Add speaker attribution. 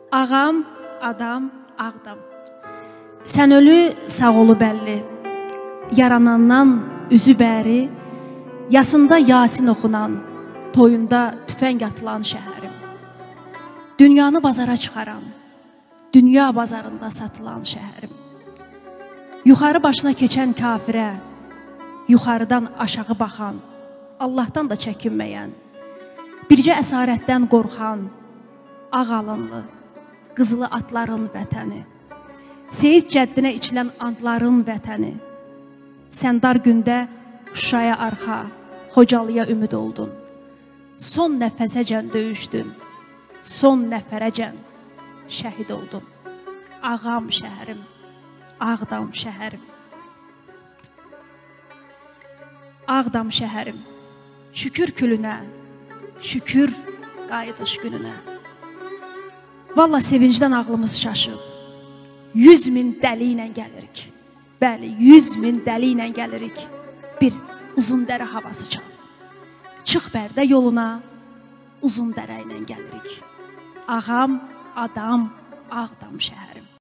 Speaker 1: Ağam, adam, Ağdam. Sən ölü, sağ olu bəlli. Yaranandan üzü bəri, yasında Yasin oxunan, toyunda tüfəng atılan şəhərim. Dünyanı bazara çıxaran, dünya bazarında satılan şəhərim. Yuxarı başına keçən kafirə, yuxarıdan aşağı baxan, Allahdan da çəkinməyən, bircə əsarətdən qorxan, ağ alınlı, qızılı atların vətəni, Seyid cəddinə içilən andların vətəni, sən dar gündə Şuşaya arxa, Xocalıya ümid oldun, son nəfəsəcən döyüşdün, son nəfərəcən şəhid oldun. Ağam şəhərim, Ağdam şəhərim. Ağdam şəhərim, şükür külünə, şükür qayıdış gününə. Valla sevincdən ağlımız şaşıb, 100 min dəli ilə gəlirik. Bəli, 100 min dəli ilə gəlirik, bir uzun dərə havası çal. Çıx Bərdə yoluna, uzun dərə ilə gəlirik. Ağam, adam, Ağdam şəhərim.